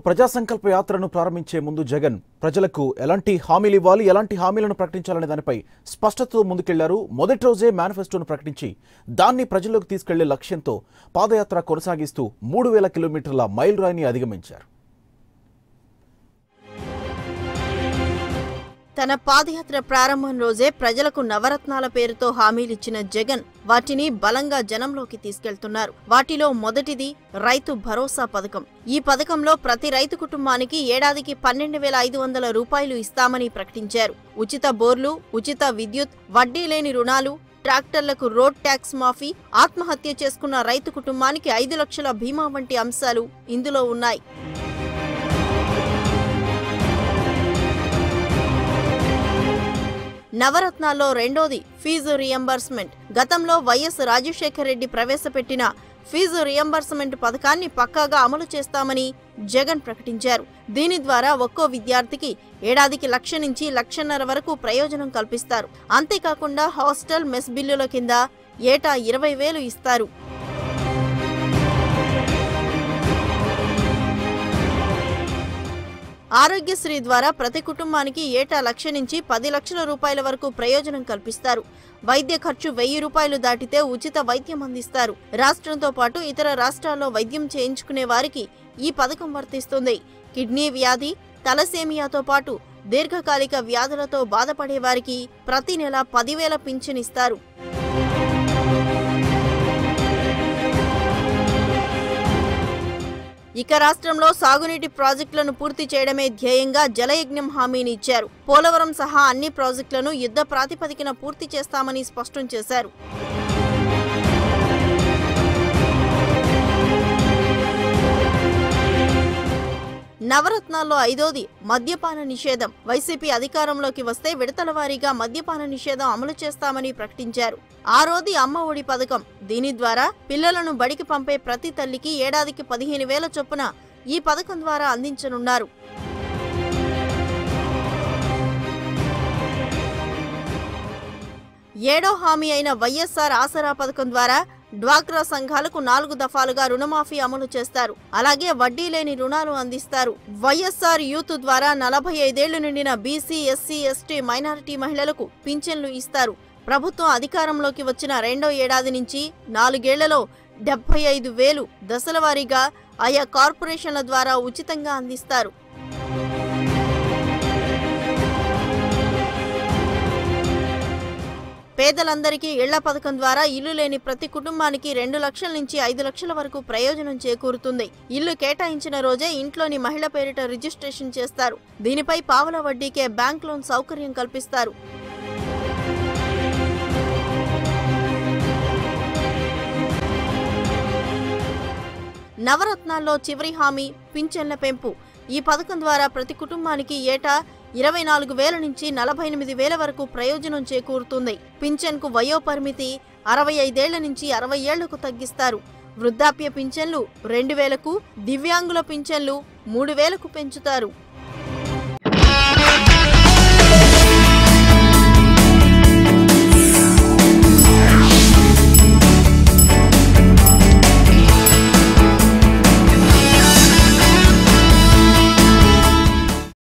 ప్రజా సంకల్ప యాత్రను ప్రారంభించే ముందు జగన్ ప్రజలకు ఎలాంటి హామీలు ఇవ్వాలి, ఎలాంటి హామీలను ప్రకటించాలనే దానిపై స్పష్టతతో ముందుకెళ్లారు. మొదటి రోజే మేనిఫెస్టోను ప్రకటించి దాన్ని ప్రజల్లోకి తీసుకెళ్లే లక్ష్యంతో పాదయాత్ర కొనసాగిస్తూ 3000 కిలోమీటర్ల మైల్ రాయిని అధిగమించారు. తన పాదయాత్ర ప్రారంభం రోజే ప్రజలకు నవరత్నాల పేరుతో హామీలిచ్చిన జగన్ వాటిని బలంగా జనంలోకి తీసుకెళ్తున్నారు. వాటిలో మొదటిది రైతు భరోసా పథకం. ఈ పథకంలో ప్రతి రైతు కుటుంబానికి ఏడాదికి 12,500 రూపాయలు ఇస్తామని ప్రకటించారు. ఉచిత బోర్లు, ఉచిత విద్యుత్, వడ్డీ లేని రుణాలు, ట్రాక్టర్లకు రోడ్ ట్యాక్స్ మాఫీ, ఆత్మహత్య చేసుకున్న రైతు కుటుంబానికి 5 లక్షల బీమా వంటి అంశాలు ఇందులో ఉన్నాయి. నవరత్నాల్లో రెండోది ఫీజు రియంబర్స్మెంట్. గతంలో వైఎస్ రాజశేఖర్ రెడ్డి ప్రవేశపెట్టిన ఫీజు రియంబర్స్మెంట్ పథకాన్ని పక్కాగా అమలు చేస్తామని జగన్ ప్రకటించారు. దీని ద్వారా ఒక్కో విద్యార్థికి ఏడాదికి 1,00,000 నుంచి 1,50,000 వరకు ప్రయోజనం కల్పిస్తారు. అంతేకాకుండా హాస్టల్ మెస్ బిల్లుల కింద ఏటా 20,000 ఇస్తారు. ఆరోగ్యశ్రీ ద్వారా ప్రతి కుటుంబానికి ఏటా 1,00,000 నుంచి 10 లక్షల రూపాయల వరకు ప్రయోజనం కల్పిస్తారు. వైద్య ఖర్చు 1,000 రూపాయలు దాటితే ఉచిత వైద్యం అందిస్తారు. రాష్ట్రంతో పాటు ఇతర రాష్ట్రాల్లో వైద్యం చేయించుకునే వారికి ఈ పథకం వర్తిస్తుంది. కిడ్నీ వ్యాధి, తలసేమియాతో పాటు దీర్ఘకాలిక వ్యాధులతో బాధపడే వారికి ప్రతి నెల 10,000 పింఛన్ ఇస్తారు. ఇక రాష్ట్రంలో సాగునీటి ప్రాజెక్టులను పూర్తి చేయడమే ధ్యేయంగా జలయజ్ఞం హామీని ఇచ్చారు. పోలవరం సహా అన్ని ప్రాజెక్టులను యుద్ధ ప్రాతిపదికన పూర్తి చేస్తామని స్పష్టం చేశారు. నవరత్నాల్లో ఐదోది మద్యపాన నిషేధం. వైసీపీ అధికారంలోకి వస్తే విడతల వారీగా మద్యపాన నిషేధం అమలు చేస్తామని ప్రకటించారు. ఆరోది అమ్మ ఒడి పథకం. దీని ద్వారా పిల్లలను బడికి పంపే ప్రతి తల్లికి ఏడాదికి 15,000 చొప్పున ఈ పథకం ద్వారా అందించనున్నారు. ఏడో హామీ అయిన వైఎస్ఆర్ ఆసరా పథకం ద్వారా డ్వాక్రా సంఘాలకు 4 దఫాలుగా రుణమాఫీ అమలు చేస్తారు. అలాగే వడ్డీ లేని రుణాలు అందిస్తారు. వైఎస్ఆర్ యూత్ ద్వారా 45 ఏళ్లు నిండిన బీసీ, ఎస్సీ, ఎస్టీ, మైనారిటీ మహిళలకు పింఛన్లు ఇస్తారు. ప్రభుత్వం అధికారంలోకి వచ్చిన రెండో ఏడాది నుంచి 4 ఏళ్లలో 75,000 దశల వారీగా ఆయా కార్పొరేషన్ల ద్వారా ఉచితంగా అందిస్తారు. పేదలందరికీ ఇళ్ల పథకం ద్వారా ఇల్లు లేని ప్రతి కుటుంబానికి 2 లక్షల నుంచి 5 లక్షల వరకు ప్రయోజనం చేకూరుతుంది. ఇల్లు కేటాయించిన రోజే ఇంట్లోని మహిళ పేరిట రిజిస్ట్రేషన్ చేస్తారు. దీనిపై పావలా వడ్డీకే బ్యాంక్ లోన్ సౌకర్యం కల్పిస్తారు. నవరత్నాల్లో చివరి హామీ పింఛన్ల పెంపు. ఈ పథకం ద్వారా ప్రతి కుటుంబానికి ఏటా 24,000 నుంచి 48,000 వరకు ప్రయోజనం చేకూరుతుంది. పింఛన్కు వయో పరిమితి 65 ఏళ్ల నుంచి 60 ఏళ్లకు తగ్గిస్తారు. వృద్ధాప్య పింఛన్లు 2,000కు, దివ్యాంగుల పింఛన్లు 3,000కు పెంచుతారు.